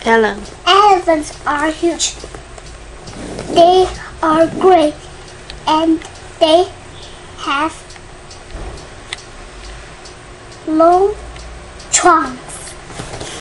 Ellen. Elephants are huge. They are gray and they have long trunks.